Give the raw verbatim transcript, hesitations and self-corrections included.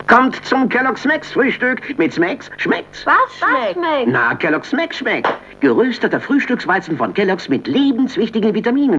Kommt zum Kellogg's Max Frühstück. Mit Smacks schmeckt's. Was schmeckt? Na, Kellogg's Max schmeckt. Gerösteter Frühstücksweizen von Kellogg's mit lebenswichtigen Vitaminen.